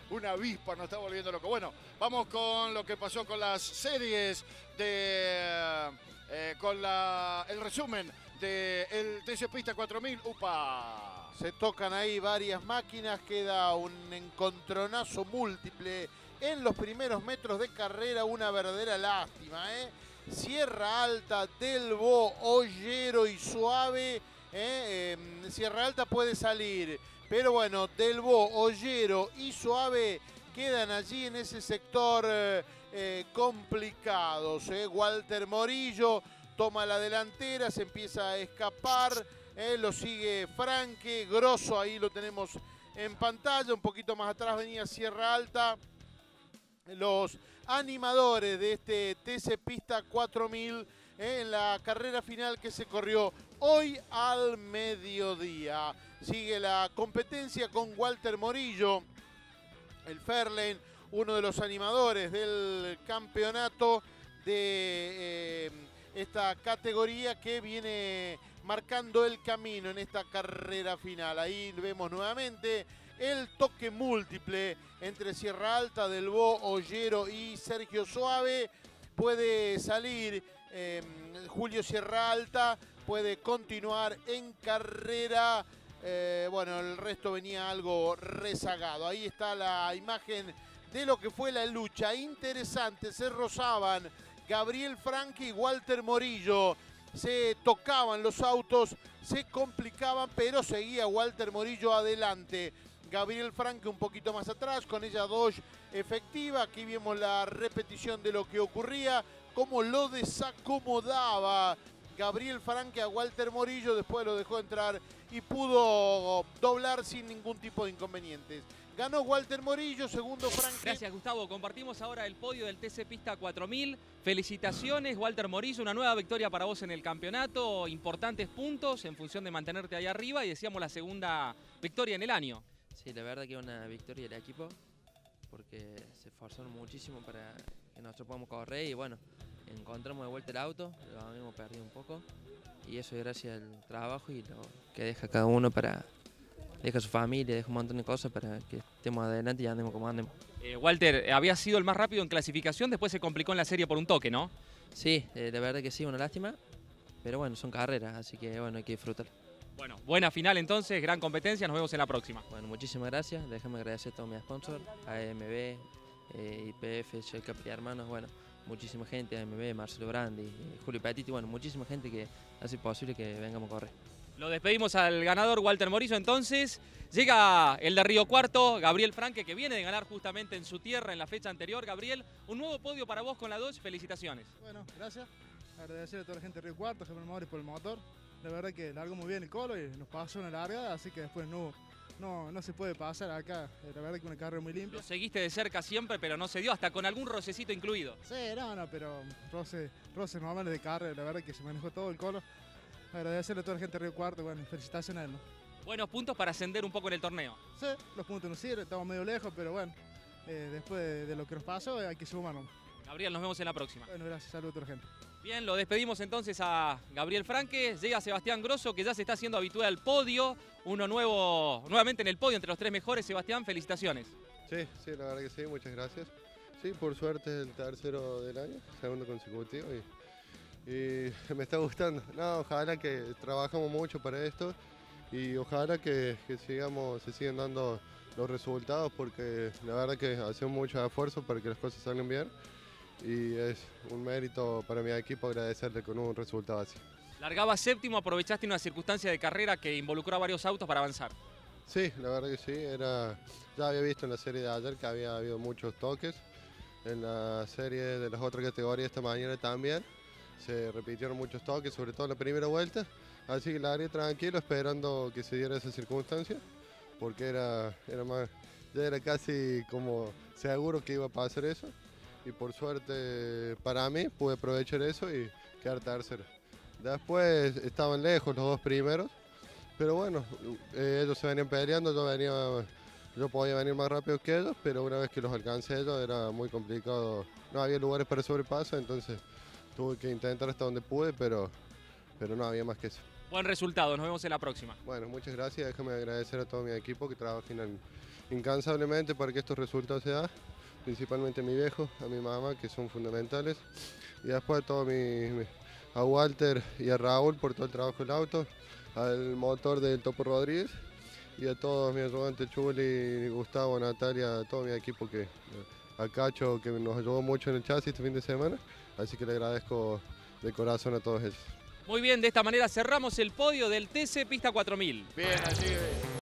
una avispa nos está volviendo loco. Bueno, vamos con lo que pasó con las series de... con el resumen del TC Pista 4000. ¡Upa! Se tocan ahí varias máquinas, queda un encontronazo múltiple en los primeros metros de carrera, una verdadera lástima, ¿eh? Sierra Alta, Delbo, Ollero y Suave. Sierra Alta puede salir, pero bueno, Delbo, Ollero y Suave quedan allí en ese sector complicados. Walter Morillo toma la delantera, se empieza a escapar, lo sigue Franque, Grosso, ahí lo tenemos en pantalla, un poquito más atrás venía Sierra Alta. Los animadores de este TC Pista 4000 en la carrera final que se corrió hoy al mediodía. Sigue la competencia con Walter Morillo, el Fairlane, uno de los animadores del campeonato de esta categoría que viene marcando el camino en esta carrera final. Ahí vemos nuevamente el toque múltiple entre Sierra Alta, Delbo, Ollero y Sergio Suave. Puede salir Julio Sierra Alta, puede continuar en carrera. Bueno, el resto venía algo rezagado. Ahí está la imagen de lo que fue la lucha. Interesante, se rozaban Gabriel Franque y Walter Morillo. Se tocaban los autos, se complicaban, pero seguía Walter Morillo adelante. Gabriel Franque un poquito más atrás, con ella Dodge efectiva. Aquí vemos la repetición de lo que ocurría, cómo lo desacomodaba Gabriel Franque a Walter Morillo, después lo dejó entrar y pudo doblar sin ningún tipo de inconvenientes. Ganó Walter Morillo, segundo Franque. Gracias, Gustavo. Compartimos ahora el podio del TC Pista 4000. Felicitaciones, Walter Morillo, una nueva victoria para vos en el campeonato. Importantes puntos en función de mantenerte ahí arriba y decíamos la segunda victoria en el año. Sí, la verdad que una victoria del equipo porque se esforzaron muchísimo para que nosotros podamos correr y bueno, encontramos de vuelta el auto, lo habíamos perdido un poco y eso es gracias al trabajo y lo que deja cada uno para... Deja su familia, deja un montón de cosas para que estemos adelante y andemos como andemos. Walter, había sido el más rápido en clasificación, después se complicó en la serie por un toque, ¿no? Sí, la verdad que sí, una lástima, pero bueno, son carreras, así que bueno, hay que disfrutar. Bueno, buena final entonces, gran competencia, nos vemos en la próxima. Bueno, muchísimas gracias, déjame agradecer a todos mis sponsors, AMB, IPF, Shell Capri Hermanos, bueno, muchísima gente, AMB, Marcelo Brandi, Julio Petiti, bueno, muchísima gente que hace posible que vengamos a correr. Lo despedimos al ganador Walter Morillo entonces. Llega el de Río Cuarto, Gabriel Franque, que viene de ganar justamente en su tierra en la fecha anterior. Gabriel, un nuevo podio para vos con la Dodge, felicitaciones. Bueno, gracias. Agradecer a toda la gente de Río Cuarto, Jefe Motores por el motor. La verdad que largó muy bien el colo y nos pasó una largada, así que después no se puede pasar acá. La verdad que una carrera muy limpia. Lo seguiste de cerca siempre, pero no se dio, hasta con algún rocecito incluido. Sí, no, pero roces normales de carrera, la verdad que se manejó todo el colo. Agradecerle a toda la gente de Río Cuarto, bueno, felicitaciones a él, ¿no? Buenos puntos para ascender un poco en el torneo. Sí, los puntos nos sirven, estamos medio lejos, pero bueno, después de lo que nos pasó hay que sumarnos. Gabriel, nos vemos en la próxima. Bueno, gracias, saludos a toda la gente. Bien, lo despedimos entonces a Gabriel Franque. Llega Sebastián Grosso, que ya se está haciendo habitual al podio. Uno nuevamente en el podio entre los tres mejores. Sebastián, felicitaciones. Sí, la verdad que sí, muchas gracias. Sí, por suerte es el tercero del año, segundo consecutivo y me está gustando. No, ojalá que trabajamos mucho para esto y ojalá que se sigan dando los resultados porque la verdad que hacemos mucho esfuerzo para que las cosas salgan bien y es un mérito para mi equipo agradecerle con un resultado así. Largaba séptimo, aprovechaste una circunstancia de carrera que involucró a varios autos para avanzar. Sí, la verdad que sí, ya había visto en la serie de ayer que había habido muchos toques, en la serie de las otras categorías esta mañana también. Se repitieron muchos toques, sobre todo en la primera vuelta, así que la haré tranquilo esperando que se diera esa circunstancia, porque ya era casi como seguro que iba a pasar eso, y por suerte para mí pude aprovechar eso y quedar tercero. Después estaban lejos los dos primeros, pero bueno, ellos se venían peleando, yo podía venir más rápido que ellos, pero una vez que los alcancé ellos era muy complicado, no había lugares para sobrepaso, entonces tuve que intentar hasta donde pude, pero no había más que eso. Buen resultado, nos vemos en la próxima. Bueno, muchas gracias. Déjame agradecer a todo mi equipo que trabaja incansablemente para que estos resultados se den, principalmente a mi viejo, a mi mamá, que son fundamentales, y después a todo a Walter y a Raúl por todo el trabajo del auto, al motor del Topo Rodríguez y a todos mis ayudantes, Chuli, Gustavo, Natalia, a todo mi equipo, a Cacho, que nos ayudó mucho en el chasis este fin de semana, así que le agradezco de corazón a todos ellos. Muy bien, de esta manera cerramos el podio del TC Pista 4000. Bien, allí